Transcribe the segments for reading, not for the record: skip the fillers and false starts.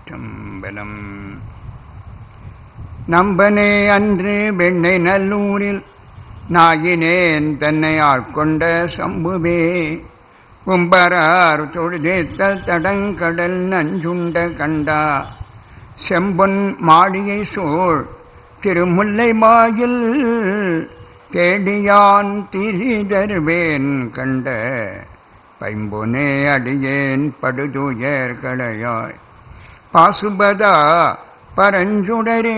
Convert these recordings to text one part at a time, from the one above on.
திருச்சிற்றம்பலம். நம்பனே அன்று வெண்ணை நல்லூரில் நாயினேன் தன்னை ஆட்கொண்ட சம்புவே கும்பரார் தொழுதேத்தல் தடங்கடல் நஞ்சுண்ட கண்டா செம்பொன் மாடியை சூழ் திருமுல்லை மாயில் தேடியான் திரிதருவேன் கண்ட பைம்பொனே அடியேன் படுதுயர் களையாய் பாசுபதா பரஞ்சுடரே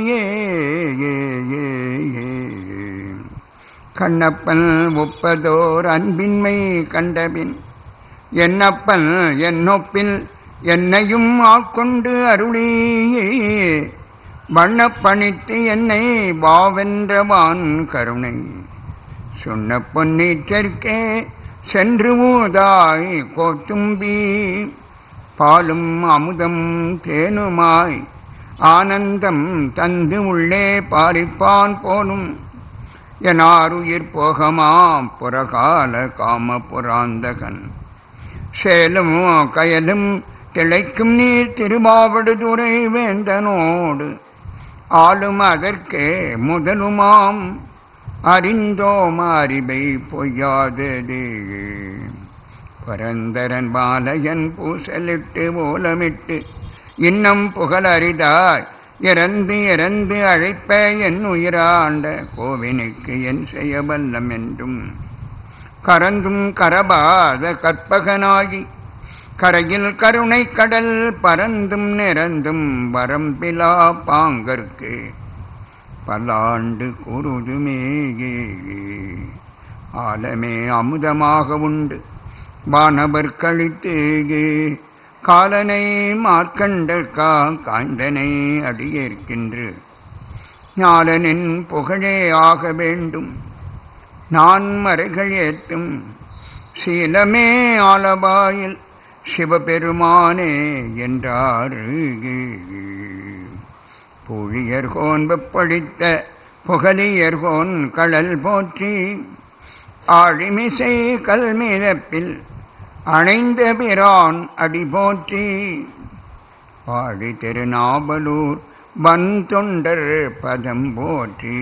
கண்ணப்பன் ஒப்பதோர் அன்பின்மை கண்டபின் என்னப்பன் என்னொப்பில் என்னையும் ஆட்கொண்டு அருளி வண்ணப்பணித்து என்னை வாவென்றவான் கருணை சொன்ன பொன்னீற்றற்கே சென்று ஊதாய் கோத்தும்பி பாலும் அமுதம் தேனுமாய் ஆனந்தம் தந்து உள்ளே பாரிப்பான் போலும் எனாருயிர் போகமாம் புறகால காம புராந்தகன் சேலும் கயலும் திளைக்கும் நீர் திருமாவடுதுறை வேந்தனோடு ஆளும் அதற்கே முதலுமாம் அறிந்தோம் அறிவை பொய்யாததே பரந்தரன் பாலயன் பூசலிட்டு ஓலமிட்டு இன்னும் புகழறிதாய் இறந்து இறந்து அழைப்ப என் உயிராண்ட கோவினுக்கு என் செய்ய வல்லம் என்றும் கரந்தும் கரபாத கற்பகனாகி கரையில் கருணை கடல் பரந்தும் நிறந்தும் வரம்பிலா பாங்கற்கு பல்லாண்டு கூறுதுமேயே ஆலமே அமுதமாக உண்டு வானவர் கழித்தேகே காலனை மார்க்கண்டற்கா காய்ந்தனை அடியேற்கின்று ஞாலனின் புகழே ஆக வேண்டும் நான் மறைகள் ஏற்றும் சீலமே ஆலபாயில் சிவபெருமானே என்றார் புழியர்கோன் வெப்பழித்த புகழியர்கோன் கடல் போற்றி ஆழிமிசை கல்மிதப்பில் அணைந்த பிரான் அடி போற்றி பாடி திருநாவலூர் வன் தொண்டர் பதம் போற்றி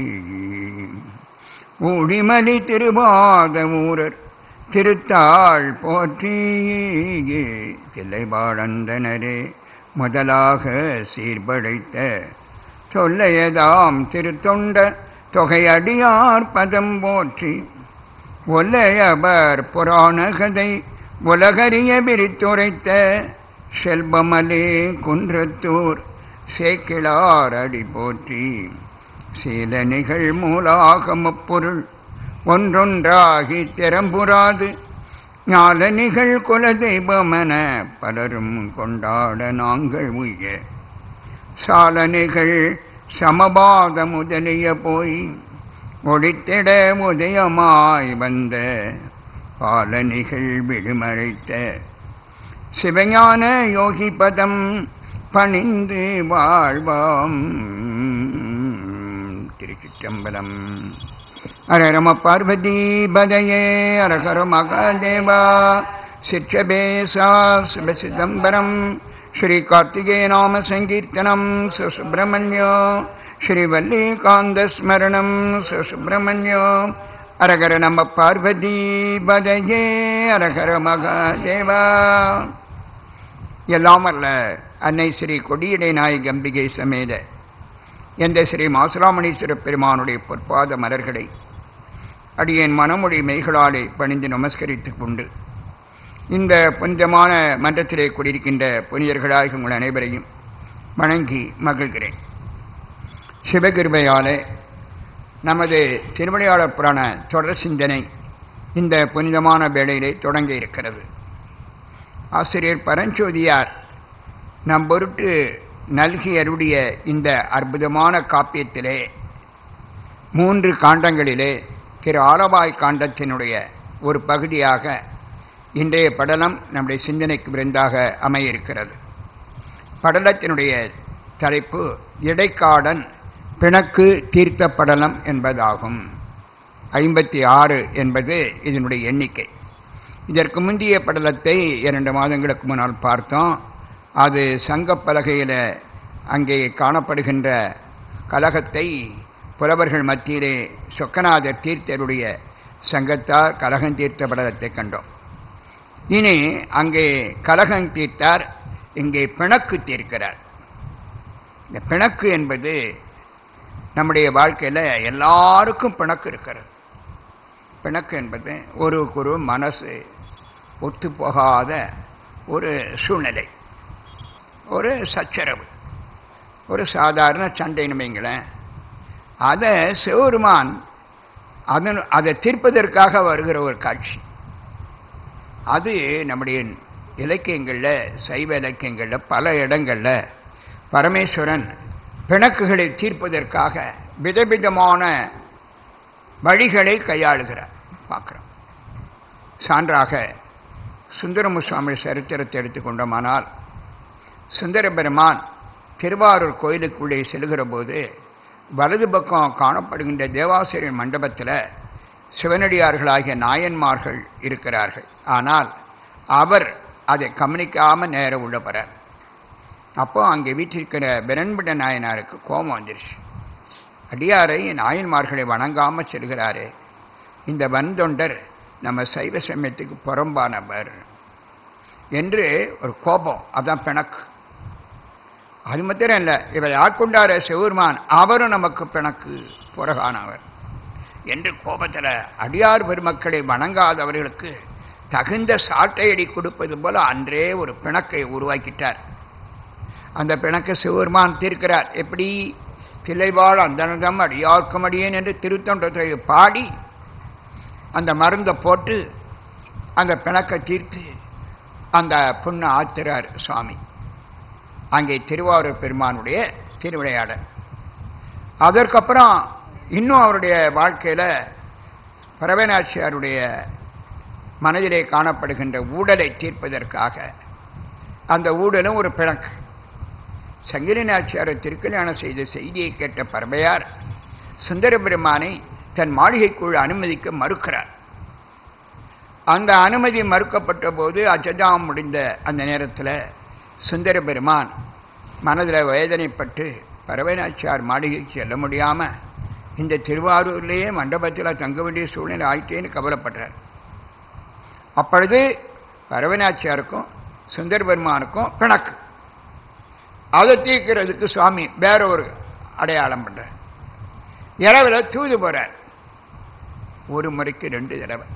ஊழிமலி திருவாத ஊரர் திருத்தாள் போற்றி தில்லைபாழந்தனரே முதலாக சீர்படைத்த சொல்லையதாம் திருத்தொண்ட தொகையடியார் பதம் போற்றி ஒல்லையவர் புராண கதை உலகறிய விரித்துரைத்த செல்வமலே குன்றத்தூர் சேக்கிழார் அடி போற்றி சீல நிகழ் மூலாகமப் பொருள் ஒன்றொன்றாகி திறம்புறாது ஞால நிகழ் குலதெய்வமென பலரும் கொண்டாட நாங்கள் உய்ய சாலனிகள் சமபாத முதலிய போய் ஒளித்திட உதயமாய் வந்த பாலனிகள் விடுமறைத்த சிவஞான யோகி பதம் பணிந்து வாழ்வாம். திருச்சிற்றம்பலம். அரரம பார்வதி பதையே அரகர மகாதேவா சிற்றபேசா சிவசிதம்பரம் ஸ்ரீ கார்த்திகேய நாம சங்கீர்த்தனம் சுசுப்பிரமணியோ ஸ்ரீவல்லிகாந்த ஸ்மரணம் சுசுப்பிரமணியோ அரகர நம பார்வதி பதையே அரகர மகாதேவா. எல்லாம் அல்ல அன்னை ஸ்ரீ கொடியடை நாயகி அம்பிகை சமேத எந்த ஸ்ரீ மாசுராமணீஸ்வர பெருமானுடைய பொற்பாத மலர்களை அடியேன் மனமொழி மெய்களாலே பணிந்து நமஸ்கரித்துக் கொண்டு இந்த புனிதமான மன்றத்திலே கூடியிருக்கின்ற புனிதர்களாக உங்கள் அனைவரையும் வணங்கி மகிழ்கிறேன். சிவகிருபையாலே நமது திருவிளையாடற் புராண தொடர் சிந்தனை இந்த புனிதமான வேளையிலே தொடங்க இருக்கிறது. ஆசிரியர் பரஞ்சோதியார் நம் பொருட்டு நல்கி அருடைய இந்த அற்புதமான காப்பியத்திலே 3 காண்டங்களிலே திரு ஆலவாய் காண்டத்தினுடைய ஒரு பகுதியாக இன்றைய படலம் நம்முடைய சிந்தனைக்கு விருந்தாக அமைய இருக்கிறது. படலத்தினுடைய தலைப்பு இடைக்காடன் பிணக்கு தீர்த்த படலம் என்பதாகும். 56 என்பது இதனுடைய எண்ணிக்கை. இதற்கு முந்தைய படலத்தை 2 மாதங்களுக்கு முன்னால் பார்த்தோம். அது சங்கப்பலகையில் அங்கே காணப்படுகின்ற கலகத்தை புலவர்கள் மத்தியிலே சொக்கநாதர் தீர்த்தருடைய சங்கத்தார் கலகம் தீர்த்த படலத்தை கண்டோம். இனி அங்கே கலகம் தீர்த்தார், இங்கே பிணக்கு தீர்க்கிறார். இந்த பிணக்கு என்பது நம்முடைய வாழ்க்கையில் எல்லாருக்கும் பிணக்கு இருக்கிறது. பிணக்கு என்பது ஒரு மனசு ஒத்து போகாத ஒரு சூழ்நிலை, ஒரு சச்சரவு, ஒரு சாதாரண சண்டை நிமைங்களேன். அதை சிவபெருமான் அதை தீர்ப்பதற்காக வருகிற ஒரு காட்சி. அது நம்முடைய இலக்கியங்களில், சைவ இலக்கியங்களில் பல இடங்களில் பரமேஸ்வரன் பிணக்குகளை தீர்ப்பதற்காக விதவிதமான வழிகளை கையாளுகிறார் பார்க்குறோம். சான்றாக சுந்தரமு சுவாமி சரித்திரத்தை எடுத்துக்கொண்டோமானால், சுந்தர பெருமான் திருவாரூர் கோயிலுக்குள்ளே செல்கிற போது வலது பக்கம் காணப்படுகின்ற தேவாசிரியர் மண்டபத்தில் சிவனடியார்களாகிய நாயன்மார்கள் இருக்கிறார்கள். ஆனால் அவர் அதை கவனிக்காமல் நேர உள்ள போகிறார். அப்போ அங்கே வீட்டிருக்கிற பிரண்பட நாயனாருக்கு கோபம் வந்துருச்சு. அடியாரை நாயன்மார்களை வணங்காமல் செல்கிறாரே, இந்த வன்தொண்டர் நம்ம சைவ சமயத்துக்கு புறம்பானவர் என்று ஒரு கோபம். அதான் பிணக்கு. அது மாத்திரம் இல்லை, இவர் ஆட்கொண்டார சிவபெருமான் அவரும் நமக்கு பிணக்கு புறகானவர் என்று கோபத்தில் அடியார் பெருமக்களை வணங்காதவர்களுக்கு தகுந்த சாட்டையடி கொடுப்பது போல அன்றே ஒரு பிணக்கை உருவாக்கிட்டார். அந்த பிணக்கை சிவபெருமான் தீர்க்கிறார். எப்படி? தில்லைவாழ் அந்தனதம் அடியார்க்கும் அடியேன் என்று திருத்தொண்டத்தை பாடி அந்த மருந்தை போட்டு அந்த பிணக்கை தீர்த்து அந்த புண்ணை ஆத்துறார் சுவாமி. அங்கே திருவாரூர் பெருமானுடைய திருவிளையாடல். அதற்கப்புறம் இன்னும் அவருடைய வாழ்க்கையில் பரவநாச்சியாருடைய மனதிலே காணப்படுகின்ற ஊடலை தீர்ப்பதற்காக அந்த ஊடலும் ஒரு பிணக்கு. சங்கிலி நாச்சியாரை திருக்கல்யாணம் செய்த செய்தியை கேட்ட பரவையார் சுந்தர பெருமானை தன் மாளிகைக்குள் அனுமதிக்க மறுக்கிறார். அந்த அனுமதி மறுக்கப்பட்ட போது அஜதாம் முடிந்த அந்த நேரத்தில் சுந்தர பெருமான் மனதில் வேதனைப்பட்டு பரவநாச்சியார் மாளிகைக்கு செல்ல முடியாமல் இந்த திருவாரூர்லேயே மண்டபத்தில் தங்க வேண்டிய சூழ்நிலை ஆயிட்டேன்னு கவலைப்படுறார். அப்பொழுது பரவநாச்சியாருக்கும் சுந்தர பெருமானுக்கும் பிணக்கு. அதை தீர்க்கிறதுக்கு சுவாமி வேற ஒரு அடையாளம் பண்றார். இரவில் தூது போறார். ஒரு முறைக்கு 2 தடவை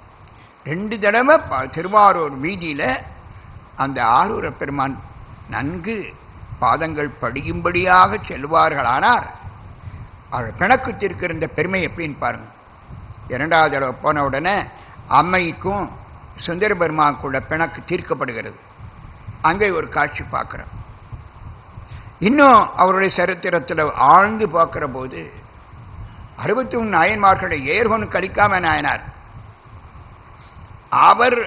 திருவாரூர் வீதியில் அந்த ஆரூர பெருமான் நன்கு பாதங்கள் படியும்படியாக செல்வார்களானார். அவர் பிணக்கு தீர்க்கிற பெருமை எப்படின்னு பாருங்க. 2வது தடவை போன உடனே அம்மைக்கும் சுந்தர பெருமானுக்குள்ள பிணக்கு தீர்க்கப்படுகிறது. அங்கே ஒரு காட்சி பார்க்கிறோம். இன்னும் அவருடைய சரித்திரத்தில் ஆழ்ந்து பார்க்கிற போது 63 நாயன்மார்களை ஏர்கொண்டு கழிக்காம நாயனார். அவர்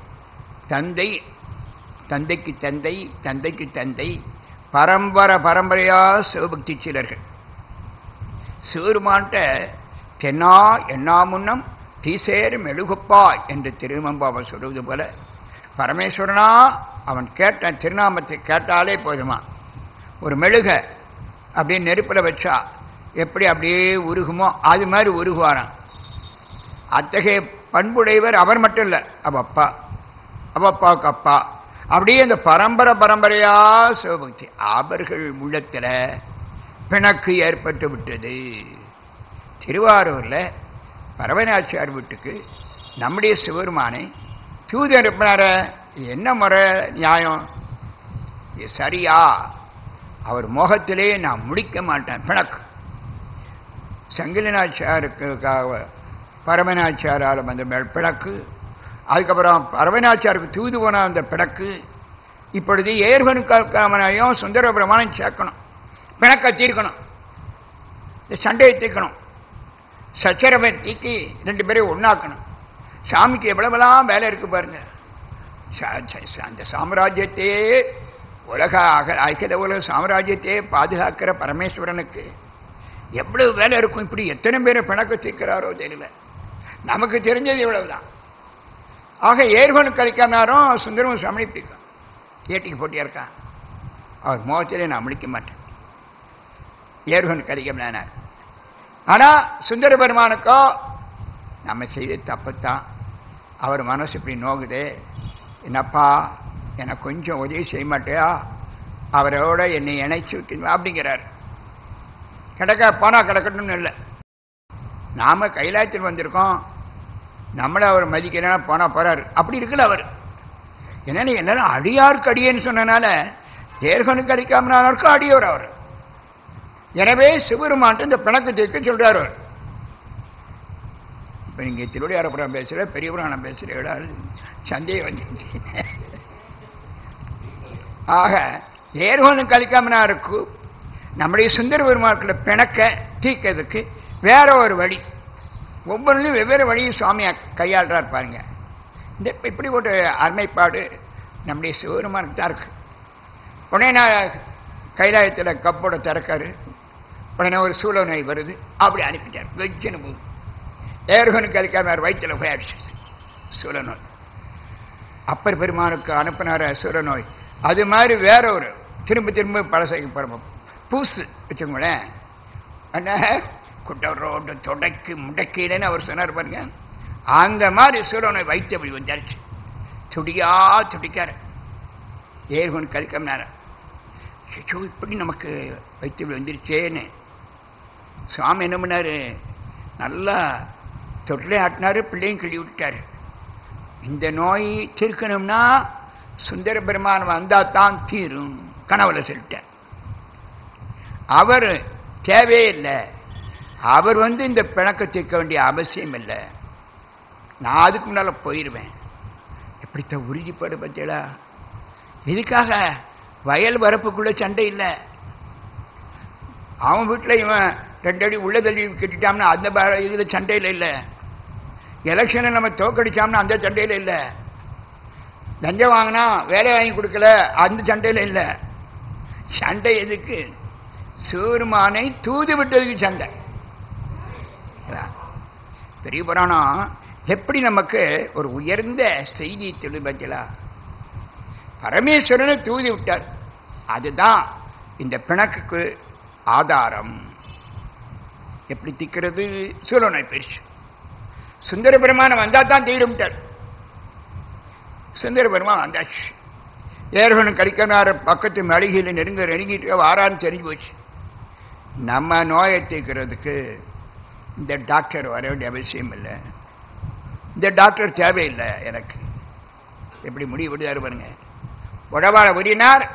தந்தைக்கு தந்தை பரம்பரையா சிவபக்தி சீலர்கள். சிவருமான்ட்ட தென்னா என்னா முன்னம் தீசேர் மெழுகுப்பா என்று திருமம்பாவை சொல்வது போல பரமேஸ்வரனா அவன் கேட்ட திருநாமத்தை கேட்டாலே போதுமா, ஒரு மெழுக அப்படியே நெருப்பில் வச்சா எப்படி அப்படியே உருகுமோ அது மாதிரி உருகுவாராம். அத்தகைய பண்புடையவர் அவர் மட்டும் இல்லை, அப்பாவுக்கு அப்பா அப்படியே இந்த பரம்பரையா சிவபக்தி. அவர்கள் உள்ளத்தில் பிணக்கு ஏற்பட்டு விட்டது. திருவாரூரில் பரவநாச்சியார் வீட்டுக்கு நம்முடைய சிவருமானை தூது அனுப்பினார. என்ன முறை நியாயம்? இது சரியா? அவர் மோகத்திலே நான் முடிக்க மாட்டேன் பிணக்கு. சங்கிலி நாச்சியாருக்காக பரமநாச்சியாரால் வந்த பிணக்கு, அதுக்கப்புறம் பரமநாச்சியாருக்கு தூது போன அந்த பிணக்கு. இப்பொழுது ஏர்வனுக்காமனையும் சுந்தர பிரமாணம் சேர்க்கணும், பிணக்கை தீர்க்கணும், இந்த சண்டையை தீர்க்கணும், சச்சரவை தீக்கி 2 பேரையும் ஒன்றாக்கணும். சாமிக்கு எவ்வளவெல்லாம் வேலை இருக்கு பாருங்க. அந்த சாம்ராஜ்யத்தையே அகில உலக சாம்ராஜ்யத்தையே பாதுகாக்கிற பரமேஸ்வரனுக்கு எவ்வளவு வேலை இருக்கும். இப்படி எத்தனை பேரை பிணக்க தீர்க்கிறாரோ தெரியல. நமக்கு தெரிஞ்சது இவ்வளவுதான். ஆக ஏர்வனு கழிக்கானாரும் சுந்தரமும் சாமி பிடிக்கும். ஏட்டிக்கு போட்டியா இருக்கான். அவர் முகத்திலே நான் முடிக்க மாட்டேன். ஏர்கன் கதிகம்னார். ஆனால் சுந்தர பெருமானுக்கோ நம்ம செய்த தப்புத்தான். அவர் மனசு இப்படி நோகுது, என்னப்பா எனக்கு கொஞ்சம் உதவி செய்ய மாட்டியா, அவரோட என்னை இணைச்சி வைக்கணும் அப்படிங்கிறார். கிடக்க போனால் கிடக்கட்டும்னு இல்லை, நாம் கைலாயத்தில் வந்திருக்கோம், நம்மளை அவர் மதிக்கிறேன்னா போனால் போகிறார். அப்படி இருக்குல்ல அவர். என்னென்ன எல்லாரும் அடியாருக்கு அடியேன்னு சொன்னனால ஏர்கனுக்கு அடிக்காமனாருக்கும் அடியோர் அவர். எனவே சிவருமான்ட்டு இந்த பிணக்கு தீர்க்க சொல்கிறார் அவர். இப்போ நீங்கள் திருவிடையாரபுரம் பேசுகிற பெரிய புராணம் பேசுகிறீங்களா, சந்தேகம் வந்துச்சு. ஆக ஏர்கனுக்கு அளிக்காமனாருக்கு நம்முடைய சுந்தர பெருமாட்களை பிணக்க தீர்க்கிறதுக்கு வேற ஒரு வழி, ஒவ்வொன்றிலும் வெவ்வேறு வழியும் சுவாமியை கையாளுறார் பாருங்க. இந்த இப்படி ஒரு அருமைப்பாடு நம்முடைய சிவபெருமானுக்கு தான் இருக்கு. உடனே நான் கைலாயத்தில் கப்போட திறக்காரு, உடனே ஒரு சூழ நோய் வருது, அப்படி அனுப்பிட்டார். வெஜ்ஜனு போகுது, ஏர்கனுக்கு அளிக்காம வயிற்றில் போய் அடிச்சு சூழ நோய். அப்பர் பெருமானுக்கு அனுப்பினார சூழ நோய். அது மாதிரி வேற ஒரு திரும்ப திரும்ப பழசைக்கு போகிறோம் பூசு வச்சுக்கோங்களேன். என்ன குட்டரோடு தொடக்கு முடக்கீடுன்னு அவர் சொன்னார் பாருங்க. அந்த மாதிரி சூழனை வைத்து அப்படி வந்தாச்சு, துடியா துடிக்கார ஏர்கொண்டு கழிக்கம்னார. இப்படி நமக்கு வைத்து வந்துருச்சேன்னு சுவாமி என்ன பண்ணாரு, நல்லா தொட்டிலே ஆட்டினாரு, பிள்ளையும் கிள்ளி விட்டாரு. இந்த நோய் தீர்க்கணும்னா சுந்தர பெருமான் வந்தா தான் தீரும் கனவுல சொல்லிட்டார். அவர் தேவையே இல்லை, அவர் இந்த பிணக்க தீர்க்க வேண்டிய அவசியம் இல்லை, நான் அதுக்கு முன்னால போயிடுவேன். எப்படித்தான் உறுதிப்பாடு பார்த்தீங்களா? இதுக்காக வயல் வரப்புக்குள்ள சண்டை இல்லை. அவன் வீட்டில் இவன் 2 அடி உள்ள தள்ளி கட்டிட்டான்னா அந்த இதில் சண்டையில் இல்லை. எலெக்ஷனை நம்ம தோக்கடிச்சோம்னா அந்த சண்டையில் இல்லை. லஞ்சம் வாங்கினா வேலை வாங்கி கொடுக்கல அந்த சண்டையில் இல்லை. சண்டை எதுக்கு? சிவருமானை தூது விட்டதுக்கு சண்டை. பெரிய புராணம் எப்படி நமக்கு ஒரு உயர்ந்த செய்தி தெளிவச்சலா, பரமேஸ்வரனை தூதி விட்டார். அதுதான் இந்த பிணக்குக்கு ஆதாரம். எப்படி திக்கிறது? சூழனை பெருசு. சுந்தர பெருமானம் வந்தா தான் தீரும்ட்டார். சுந்தர பெருமான் வந்தாச்சு. ஏர்கனும் கடிக்கனார பக்கத்து மளிகையில் நெருங்கிட்டு வாரான்னு தெரிஞ்சு போச்சு. நம்ம நோயை தீர்க்கிறதுக்கு இந்த டாக்டர் வர வேண்டிய அவசியம் இல்லை, இந்த டாக்டர் தேவையில்லை எனக்கு. எப்படி முடிவு விடுதாரு பாருங்க. உடவாள உரினார்,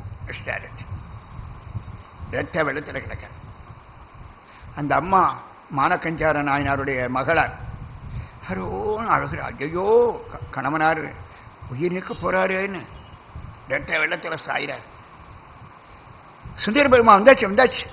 ரத்த வெள்ளத்தில் கிடக்க. அந்த அம்மா மானக்கஞ்சார நாயனாருடைய மகளார் ஹரோன்னு அழுகிறார். ஐயோ கணவனார் உயிர் நிற்க போறாருன்னு ரத்த வெள்ளத்தில் சாயிறார். சுந்தர பெருமா வந்தாச்சு,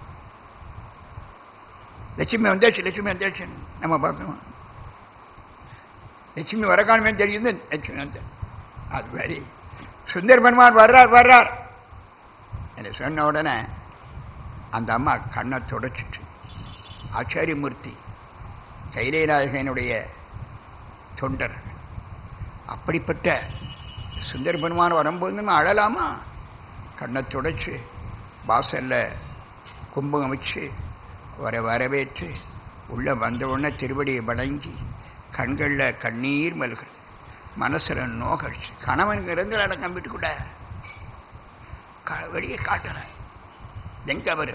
லட்சுமி வந்தாச்சு நம்ம பார்க்கணும். லட்சுமி வரக்காலமே தெரியுது, லட்சுமி வந்த அது மாதிரி சுந்தர பெருமான் வர்றார் என்று சொன்ன உடனே அந்த அம்மா கண்ணை தொடச்சிட்டு, ஆச்சாரியமூர்த்தி கைலைநாயகனுடைய தொண்டர், அப்படிப்பட்ட சுந்தர பெருமான் வரும்போது நம்ம அழலாமா? கண்ணை தொடச்சு வாசல்ல கும்பகம் வச்சு வரவேற்று உள்ள வந்த உடனே திருவடியை வணங்கி கண்களில் கண்ணீர் மல்கள், மனசுல நோகடிச்சு, கணவனுக்கு இருந்து அடக்கம் விட்டு கூட வெளியே காட்டுற எங்க அவரு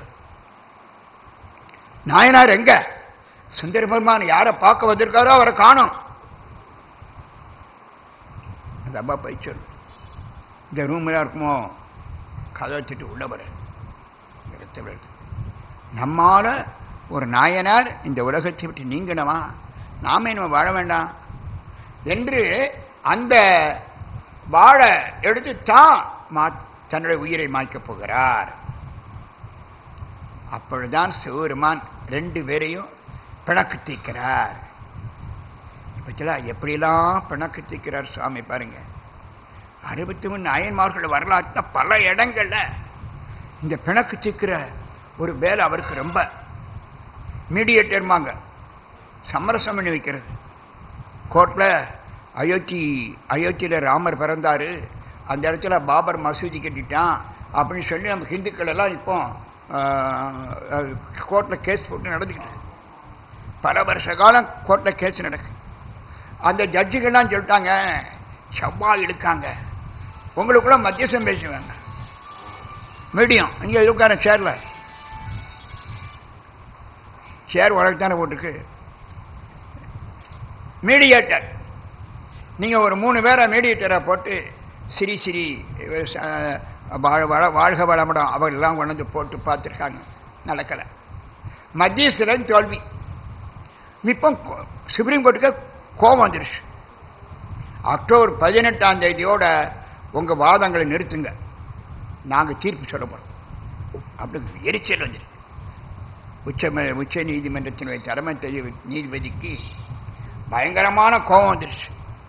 நாயனார் எங்க? சுந்தர பெருமான் யாரை பார்க்க வந்திருக்காரோ அவரை காணும். அந்த அப்பா போய் சொல்லு, இந்த ரூம்ல இருக்குமோ கதை வச்சுட்டு உள்ள வர நம்மால ஒரு நாயனார் இந்த உலகத்தை விட்டு நீங்கணுமா, நாம நம்ம வாழ வேண்டாம் என்று அந்த வாழ எடுத்து தான் தன்னுடைய உயிரை மாய்க்கப் போகிறார். அப்பொழுதுதான் சிவபெருமான் 2 பேரையும் பிணக்கு தீர்க்கிறார். எப்படிலாம் பிணக்கு தீர்க்கிறார் சுவாமி பாருங்க. 63 நாயன்மார்கள் வரலாற்று பல இடங்கள்ல இந்த பிணக்கு தீர்க்கிற ஒரு வேலை அவருக்கு ரொம்ப மீடியேட்டர்மாங்க, சமரசம் பண்ணி வைக்கிறது. கோர்ட்ல அயோத்தியில் ராமர் பிறந்தாரு, அந்த இடத்துல பாபர் மசூதி கட்டிட்டான், அப்படின்னு சொல்லி நம்ம ஹிந்துக்கள் எல்லாம் இப்போ கோர்ட்டில் கேஸ் போட்டு நடந்துக்கிட்டு பல வருஷ காலம் கோர்ட்டில் கேஸ் நடக்கு. அந்த ஜட்ஜுகள்லாம் சொல்லிட்டாங்க, செவ்வாய் இழுக்காங்க, உங்களுக்குள்ள மத்தியசம் பேசுவாங்க, மீடியம் இங்கே இருக்கார சேரில், சேர் உலக தானே போட்டிருக்கு, மீடியேட்டர், நீங்கள் ஒரு 3 பேரை மீடியேட்டரை போட்டு சிரி சிரி வாழ்க வளமுடன் அவர்களெல்லாம் கொண்டு வந்து போட்டு பார்த்துருக்காங்க, நடக்கலை. மத்தியஸ்தரன் தோல்வி. இப்போ சுப்ரீம் கோர்ட்டுக்கு கோபம் வந்துருச்சு. அக்டோபர் 18ஆம் தேதியோட உங்கள் வாதங்களை நிறுத்துங்க, நாங்கள் தீர்ப்பு சொல்ல போகிறோம் அப்படி எரிச்சல் வந்துருக்கு. உச்ச நீதிமன்றத்தினுடைய தலைமை நீதிபதிக்கு பயங்கரமான கோபம் வந்துருச்சு.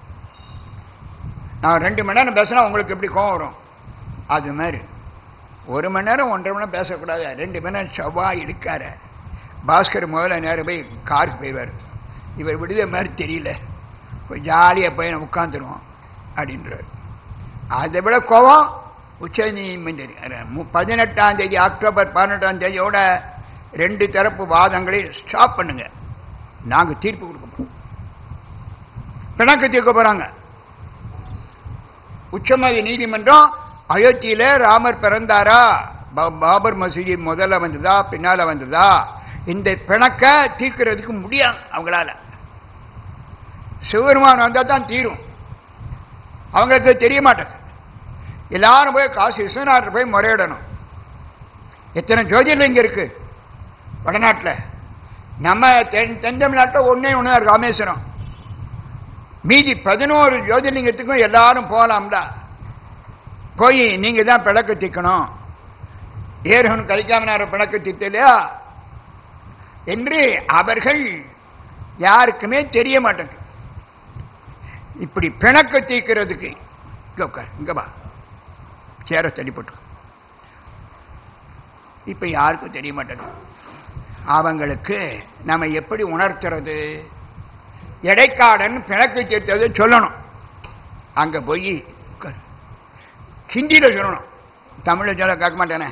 நான் 2 மணி நேரம் பேசினா உங்களுக்கு எப்படி கோபம் வரும், அது மாதிரி 1 மணி நேரம் 1.5 மணி நேரம் பேசக்கூடாது. 2 மணி நேரம் செவ்வாய் இழுக்கார. பாஸ்கர் முதல்ல நேரம் போய் காருக்கு போய்வார், இவர் விடுத மாதிரி தெரியல, கொஞ்சம் ஜாலியாக போய் நான் உட்காந்துருவோம் அப்படின்றார். அதை விட கோபம் உச்ச நீதிமன்றம் 18ஆம் தேதி அக்டோபர் 18ஆம் தேதியோட 2 தரப்பு வாதங்களை ஸ்டாப் பண்ணுங்க, நாங்கள் தீர்ப்பு கொடுக்க போகிறோம். பிணக்கு தீர்க்க போகிறாங்க. உச்சமதி நீதிமன்றம் அயோத்தியில ராமர் பிறந்தாரா, பாபர் மசூதி முதல்ல வந்ததா பின்னால வந்ததா, இந்த பிணக்க தீர்க்கிறதுக்கு முடியாது அவங்களால. சிவபெருமான் வந்தா தான் தீரும், அவங்களுக்கு தெரிய மாட்டேங்குது. எல்லாரும் போய் காசி விஸ்வநாதர் போய் முறையிடணும். எத்தனை ஜோதிர்லிங்கம் இருக்கு வடநாட்டில், நம்ம தென் தமிழ்நாட்டில் ஒன்னே ஒன்று ராமேஸ்வரம், மீதி 11 ஜோதிர்லிங்கத்துக்கும் எல்லாரும் போகலாம்டா. போய் நீங்க தான் பிளக்கு தீக்கணும், ஏர்ஹன் கலிக்காமனார பிளக்கு தீர்த்தலையா என்று அவர்கள் யாருக்குமே தெரிய மாட்டேங்குது. இப்படி பிணக்கு தீக்கிறதுக்கு இங்க வா சேர தள்ளிப்பட்டு இப்ப யாருக்கும் தெரிய மாட்டேங்குது. அவங்களுக்கு நம்ம எப்படி உணர்த்துறது? எடைக்காடன் பிணக்கு தீர்த்தது சொல்லணும், அங்க போய் ஹிந்தியில சொல்லணும், தமிழ்ல சொல்ல கேட்க மாட்டேனே.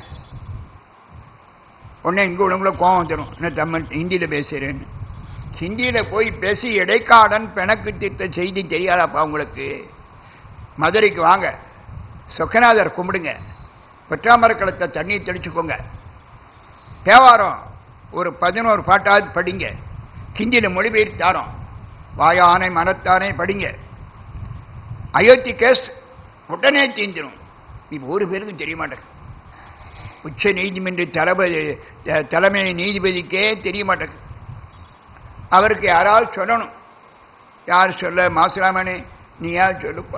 உடனே இங்க உள்ளவங்கள கோபம் தரும், என்ன தமிழ் ஹிந்தியில பேசுறேன்னு. ஹிந்தியில போய் பேசி எடைக்காடன் பிணக்கு தீர்த்த செய்தி தெரியாதாப்பா உங்களுக்கு? மதுரைக்கு வாங்க, சொக்கநாதர் கும்பிடுங்க, பெற்றாமரக்களத்தை தண்ணீர் தெளிச்சுக்கோங்க, தேவாரம் ஒரு 11 பாட்டாவது படிங்க, ஹிந்தியில மொழிபெயர்த்து தாரோம், வாயானை மனத்தானே படிங்க. அயோத்தி கேஸ் உடனே தீர்ந்துடும். இப்போ ஒரு பேருக்கும் தெரிய மாட்டேங்குது. உச்ச நீதிமன்ற தலைமை நீதிபதிக்கே தெரிய மாட்டேங்குது. அவருக்கு யாராவது சொல்லணும். யார் சொல்ல? மாசுராமனே நீ யார் சொல்லுப்பா.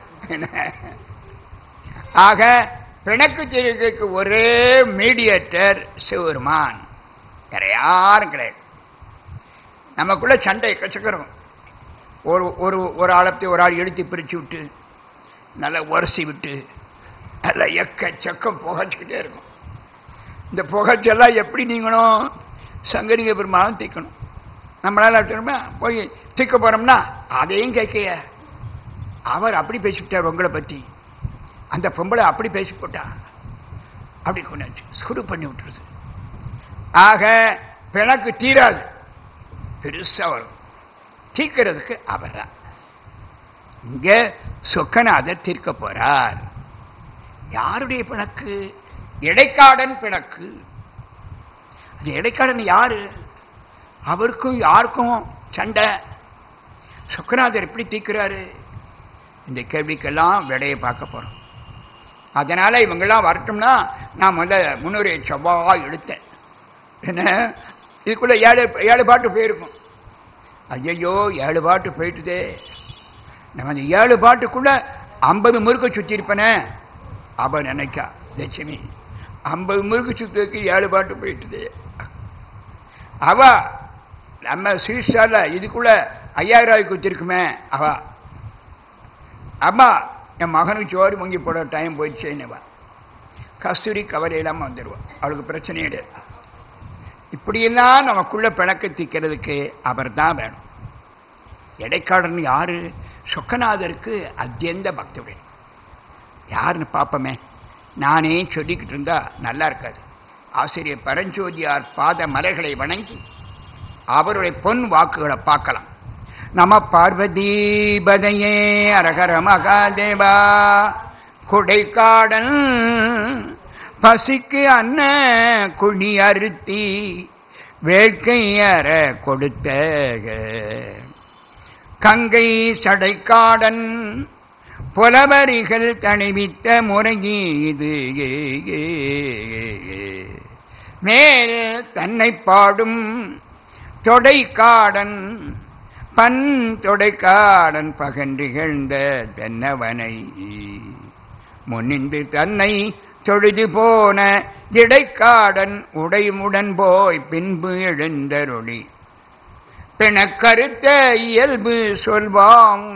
ஆக பிணக்கு தீர்வுக்கு ஒரே மீடியேட்டர் சிவபெருமான், வேற யாரும் கிடையாது. நமக்குள்ள சண்டை எக்கச்சக்கிறோம். ஒரு ஆளத்தை ஒரு ஆள் எடுத்து பிரித்து விட்டு நல்லா உரசி விட்டு நல்லா எக்கச்சக்கம் புகைச்சிக்கிட்டே இருக்கும். இந்த புகைச்செல்லாம் எப்படி நீங்கணும்? சங்கரிக பெருமாளும் தீக்கணும். நம்மளால போய் தீக்க போறோம்னா அதையும் கேட்கைய அவர் அப்படி பேசிவிட்டார் உங்களை பற்றி, அந்த பொம்பளை அப்படி பேசி போட்டா, அப்படி கொண்டாச்சு ஸ்குரு பண்ணி விட்டுருது. ஆக பிணக்கு தீராது, பெருசா வரும். தீர்க்கிறதுக்கு அவர் தான். இங்க சொக்கநாதர் தீர்க்க போறார். யாருடைய பிணக்கு? எடைக்காடன் பிணக்கு. அது எடைக்காடன் யாரு? அவருக்கும் யாருக்கும் சண்டை. சொக்கநாதர் எப்படி தீர்க்கிறாரு? இந்த கேள்விக்கெல்லாம் விடையை பார்க்க போறோம். அதனால இவங்கெல்லாம் வரட்டும்னா நான் முன்னுரை செவ்வாய் எடுத்தேன். என்ன இதுக்குள்ள 7 பாட்டு போயிருக்கும். ஐயோ 7 பாட்டு போயிட்டுதே. நம்ம அந்த 7 பாட்டுக்குள்ள 50 முறுக்கு சுத்தி இருப்பனே அவ நினைக்கா லட்சுமி. 50 முறுக்கு சுத்துக்கு 7 பாட்டு போயிட்டுதே. அவ நம்ம சீசால இதுக்குள்ள 5000 ரூபாய்க்கு குத்திருக்குமே அவ. அம்மா என் மகனுக்கு சோறு முங்கி போட டைம் போயிடுச்சேன்னுவா. கஸ்தூரி கவலை இல்லாமல் வந்துடுவா, அவளுக்கு பிரச்சனையே கிடையாது. இப்படியெல்லாம் நமக்குள்ள பிணக்க தீக்கிறதுக்கு அவர் தான் வேணும். எடைக்காடன் யாரு? சொக்கநாதருக்கு அத்தியந்த பக்தர்கள். யாருன்னு பார்ப்போமே. நானே சொல்லிக்கிட்டு இருந்தா நல்லா இருக்காது. ஆசிரியர் பரஞ்சோதியார் பாத மலர்களை வணங்கி அவருடைய பொன் வாக்குகளை பார்க்கலாம். நம பார்வதீபதையே அரகர மகாதேவா. குடைக்காடன் பசிக்கு அன்ன குழி அறுத்தி வேட்கையற கொடுத்த கங்கை சடைக்காடன் புலவரிகள் தணிவித்த முறையீது. மேல் தன்னை பாடும் தொடைக்காடன் பன் தொடைக்காடன் பகன்றிகழ்ந்த தென்னவனை முன்னின்று தன்னை தொழுது போன இடைக்காடன் உடைமுடன் போய் பின்பு எழுந்தருளி பிணக்கருத்த இயல்பு சொல்வாம்.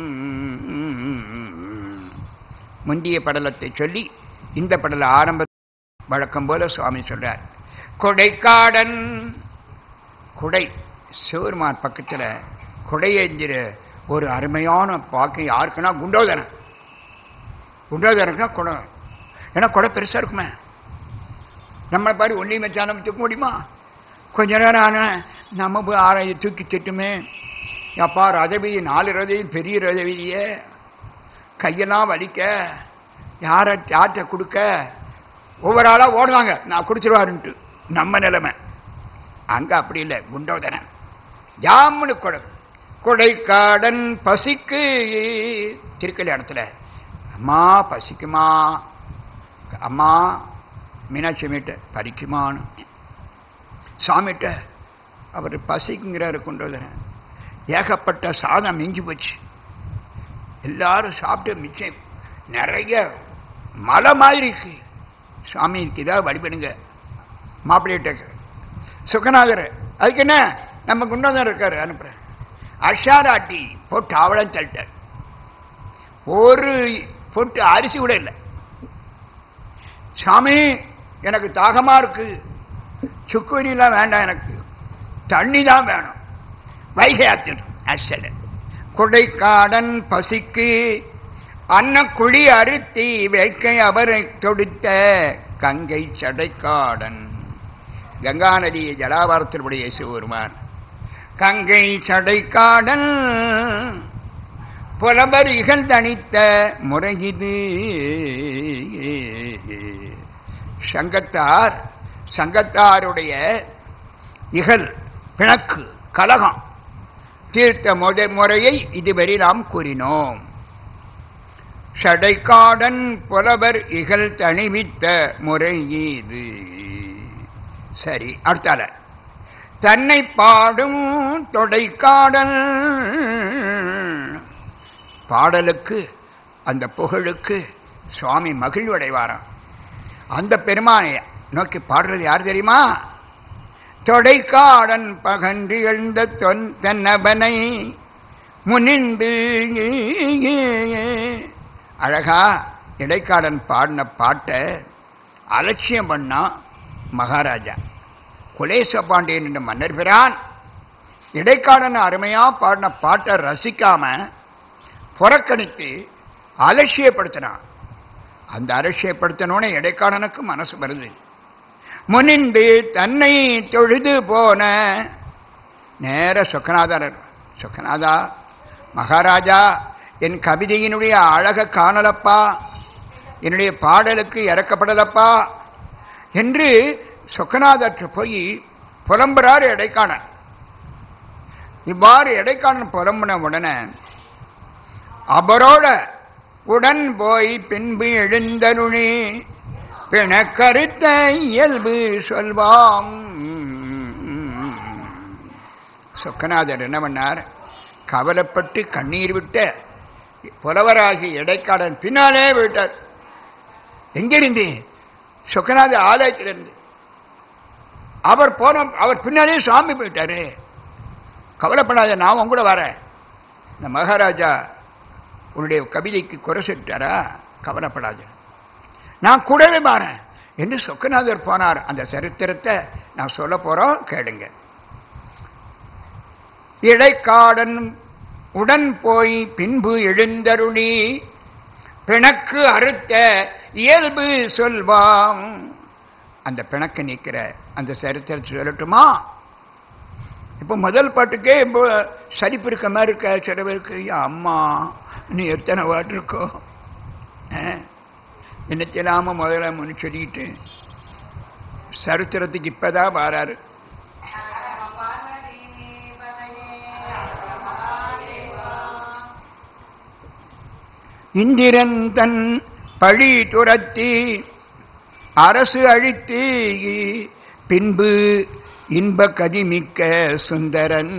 முந்திய படலத்தை சொல்லி இந்த படல ஆரம்ப வழக்கம் போல சுவாமி சொல்றார். கொடைக்காடன் குடை சிவருமான் பக்கத்தில் குடையேந்திர ஒரு அருமையான பாக்கு யாருக்குன்னா குண்டோதரன். குண்டோதரனுக்குனா குடை, ஏன்னா குடை பெருசாக இருக்குமே. நம்ம பாரு ஒன்றையும் வச்சாலும் தூக்க முடியுமா? கொஞ்ச நேரம் ஆன நம்ம ஆராய தூக்கி திட்டுமே. அப்பா ரதவீதி 4 ரதவீதி பெரிய ரதவீதியே கையெல்லாம் வலிக்க யார்கிட்ட கொடுக்க ஒவ்வொரு ஆளாக ஓடுவாங்க, நான் கொடுத்துருவாருன்ட்டு. நம்ம நிலைமை அங்கே அப்படி இல்லை. குண்டோதரன் ஜாமுனு கொடைக்காடன் பசிக்கு திருக்கல்யாணத்தில் அம்மா பசிக்குமா, அம்மா மீனாட்சி மீட்ட பறிக்குமான்னு சாமிகிட்ட அவர் பசிக்குங்கிறாரு குண்டோதரன். ஏகப்பட்ட சாதம் மிஞ்சி போச்சு, எல்லாரும் சாப்பிட்டு மிச்சம் நிறைய மலை மாதிரி இருக்கு. சாமிக்கு இதாக வழிபடுங்க மாப்பிள்ளைகிட்ட. சுகநாதர் அதுக்கு என்ன நம்ம குண்டோதரன் இருக்காரு அனுப்புறேன். அஷாராட்டி போட்டு அவளம் தள்ளிட்டார். ஒரு பொட்டு அரிசி கூட இல்லை. சாமி எனக்கு தாகமா இருக்கு, சுக்குவனிலாம் வேண்டாம், எனக்கு தண்ணி தான் வேணும், வைகை ஆத்திடும். அசல கொடைக்காடன் பசிக்கு அன்ன குழி அறுத்தி வேட்கை அவரை தொடுத்த கங்கை சடைக்காடன். கங்கா நதியை ஜலாபாரத்தினுடைய சிவருமான் கங்கை சடைக்காடன் புலவர் இகழ் தணித்த முறையிது. சங்கத்தாருடைய இகழ் பிணக்கு கலகம் தீர்த்த முறையை இதுவரை நாம் கூறினோம். சடைக்காடன் புலவர் இகழ் தணிவித்த முறையீது. சரி, அடுத்தால தன்னை பாடும் தொடைக்காடல். பாடலுக்கு அந்த புகழுக்கு சுவாமி மகிழ்வடைவாராம். அந்த பெருமானை நோக்கி பாடுறது யார் தெரியுமா? தொடைக்காடன் பகன்றி எழுந்த தென்னவனை முனிந்து. அழகா இடைக்காடன் பாடின பாட்டை அலட்சியம் பண்ணா மகாராஜா குலேச பாண்டியன் என்ற மன்னர் பிரான். இடைக்காடன் அருமையா பாடின பாட்டை ரசிக்காம புறக்கணித்து அலட்சியப்படுத்தினான். அந்த அலட்சியப்படுத்தினோட இடைக்காடனுக்கு மனசு வருது. முனிந்து தன்னை தொழுது போன நேர சொக்கநாதர். சொக்கநாதா மகாராஜா, என் கவிதையினுடைய அழக காணலப்பா, என்னுடைய பாடலுக்கு இறக்கப்படலப்பா என்று சொக்கநாதற்று போய் புலம்புறாரு இடைக்காடன். இவ்வாறு இடைக்காடன் புலம்புன உடனே அவரோட உடன் போய் பின்பு எழுந்தருளி பிணக்கருத்த இயல்பு சொல்வாம். சொக்கநாதர் என்ன பண்ணார்? கவலைப்பட்டு கண்ணீர் விட்ட புலவராகி இடைக்காடன் பின்னாலே விட்டார். எங்கிருந்து? சொக்கநாதர் ஆலயத்திலிருந்து. அவர் பின்னாலே சுவாமி போயிட்டாரு. கவலைப்படாத, நான் உன் கூட வரேன். இந்த மகாராஜா உன்னுடைய கவிதைக்கு குறை சொல்லிட்டாரா? கவலைப்படாத, நான் கூடவே வரேன் என்று சொக்கநாதர் போனார். அந்த சரித்திரத்தை நான் சொல்ல போறோம், கேளுங்க. இடைக்காடன் உடன் போய் பின்பு எழுந்தருளி பிணக்கு அறுத்த இயல்பு சொல்வாம். அந்த பிணக்க நீக்கிற அந்த சரித்திரத்தை சொல்லட்டுமா? இப்போ முதல் பாட்டுக்கே இப்போ சரிப்பு இருக்க மாதிரி இருக்க சிலவருக்கு. அம்மா நீ எத்தனை வாட்டு இருக்கோ என்னத்திலாம முதல்ல முன்னு சொல்லிட்டு சரித்திரத்துக்கு இப்பதான் வாராரு. இந்திரன் தன் பழி துரத்தி அரசு அழித்து பின்பு இன்ப கதிமிக்க சுந்தரன்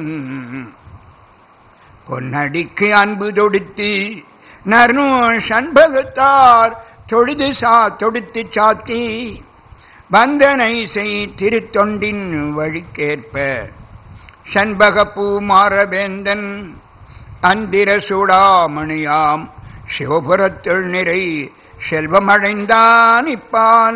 பொன்னடிக்கு அன்பு தொடுத்து நர்னு சண்பகத்தார் தொடுத்து சாத்தி வந்தனை செய் திருத்தொண்டின் வழிக்கேற்ப சண்பகப்பூ மாறவேந்தன் அந்திர சூடாமணியாம் சிவபுரத்துள் நிறை செல்வமடைந்தான் இப்பான்.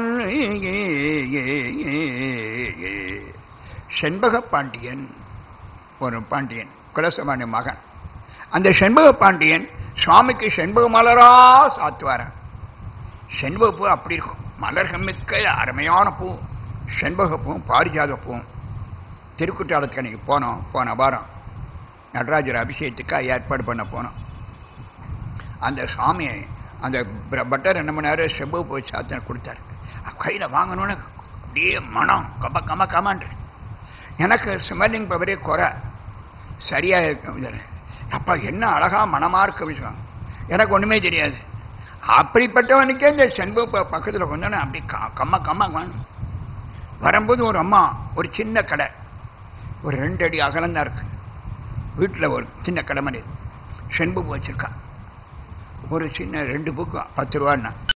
செண்பக பாண்டியன் ஒரு பாண்டியன், குலசபாண்டிய மகன். அந்த செண்பக பாண்டியன் சுவாமிக்கு செண்பக மலரா சாத்துவார. செண்பக பூ அப்படி இருக்கும், மலர்கள் மிக்க அருமையான பூ. செண்பக பூ, பாரிஜாத பூ. திருக்குற்றாலத்துக்கு அன்னைக்கு போனோம். போன வாரம் நடராஜர் அபிஷேகத்துக்கு ஏற்பாடு பண்ண போனோம். அந்த சுவாமியை அந்த பட்டர் என்ன பண்ணாரு, செம்பு போய் சாத்தனை கொடுத்தாரு. கையில் வாங்கணும்னு அப்படியே மனம் கமன்று. எனக்கு ஸ்மெல்லிங் பவரே குறை, சரியா இருக்கு. அப்பா என்ன அழகா மனமா இருக்க விஷயம், எனக்கு ஒண்ணுமே தெரியாது. அப்படிப்பட்டவனுக்கே இந்த செம்பு பக்கத்தில் கொஞ்சம் அப்படி கம்ம வரும்போது ஒரு அம்மா ஒரு சின்ன கடை, ஒரு 2 அடி அகலந்தான் இருக்கு. வீட்டில் ஒரு சின்ன கடை மாதிரி செண்பு வச்சிருக்கா. ஒரு சின்ன 2 புக்கு 10 ரூபான்னா